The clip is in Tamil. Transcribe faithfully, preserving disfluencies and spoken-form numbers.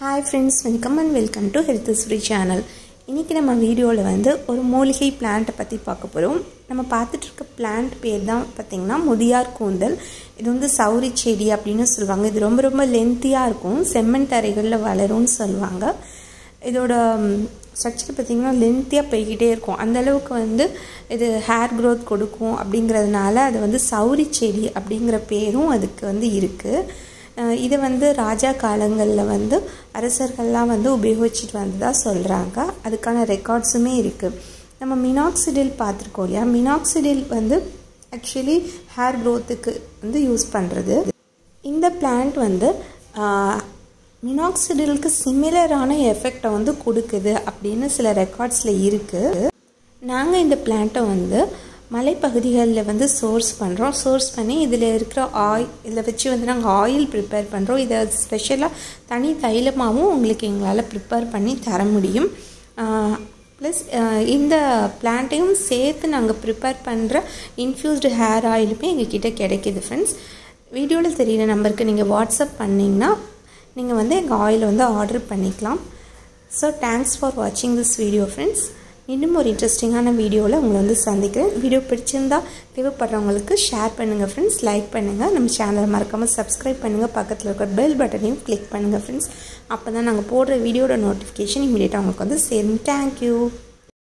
Hi friends, welcome and welcome to Health is Free channel. இன்னைக்கு நம்ம வீடியோல வந்து ஒரு மூலிகை பிளான்ட் பத்தி பார்க்க போறோம். நம்ம பார்த்துட்டு இருக்க பிளான்ட் பேர் தான் பாத்தீங்கன்னா முதியார் கூந்தல். இது வந்து சௌரி செடி அப்படினு சொல்வாங்க. இது ரொம்ப ரொம்ப லெந்தியா இருக்கும். செம்மண் தரைகள்ல வளரும்னு சொல்வாங்க. இதோட ஸ்ட்ரக்சர் பாத்தீங்கன்னா லெந்தியா போயிட்டே இருக்கும். அந்த அளவுக்கு வந்து இது ஹேர் growth கொடுக்கும் அப்படிங்கிறதுனால அது வந்து சௌரி செடி அப்படிங்கிற பேரும் அதுக்கு வந்து இருக்கு. இது வந்து ராஜா காலங்கள்ல வந்து அரசர்கள்லாம் வந்து உபயோகிச்சிட்டு வந்ததா சொல்றாங்க. அதுக்கான ரெக்கார்ட்ஸுமே இருக்கு. நம்ம மினாக்சிடில் பார்த்திருக்கோம் இல்லையா? மினாக்சிடில் வந்து ஆக்சுவலி ஹேர் growthக்கு வந்து யூஸ் பண்றது. இந்த பிளான்ட் வந்து மினாக்சிடிலுக்கு சிமிலரான எஃபெக்ட்டை வந்து கொடுக்குது அப்படின்னு சில ரெக்கார்ட்ஸ்ல இருக்கு. நாங்க இந்த பிளான்ட்டை வந்து மலைப்பகுதிகளில் வந்து சோர்ஸ் பண்ணுறோம். சோர்ஸ் பண்ணி இதில் இருக்கிற ஆயில் இதில் வச்சு வந்து நாங்கள் ஆயில் ப்ரிப்பேர் பண்ணுறோம். இதை ஸ்பெஷலாக தனி தைலமாகவும் உங்களுக்கு எங்களால் ப்ரிப்பேர் பண்ணி தர முடியும். ப்ளஸ் இந்த பிளான்ட்டையும் சேர்த்து நாங்கள் ப்ரிப்பேர் பண்ணுற இன்ஃப்யூஸ்டு ஹேர் ஆயிலுமே எங்ககிட்ட கிடைக்கிது ஃப்ரெண்ட்ஸ். வீடியோவில் தெரியிற நம்பருக்கு நீங்கள் வாட்ஸ்அப் பண்ணிங்கன்னா நீங்கள் வந்து எங்கள் ஆயில் வந்து ஆர்டர் பண்ணிக்கலாம். ஸோ தேங்க்ஸ் ஃபார் வாட்சிங் திஸ் வீடியோ ஃப்ரெண்ட்ஸ். இன்னும் ஒரு இன்ட்ரெஸ்டிங்கான வீடியோவில் உங்களை வந்து சந்திக்கிறேன். வீடியோ பிடிச்சிருந்தா தேவைப்படுறவங்களுக்கு ஷேர் பண்ணுங்கள் ஃப்ரெண்ட்ஸ், லைக் பண்ணுங்கள், நம்ம சேனலை மறக்காமல் சப்ஸ்கிரைப் பண்ணுங்கள், பக்கத்தில் இருக்கிற பெல் பட்டனையும் கிளிக் பண்ணுங்கள் ஃப்ரெண்ட்ஸ். அப்போ தான் நாங்கள் போடுற வீடியோட நோட்டிஃபிகேஷன் இமீடியட்டாக உங்களுக்கு வந்து சேரும். தேங்க்யூ.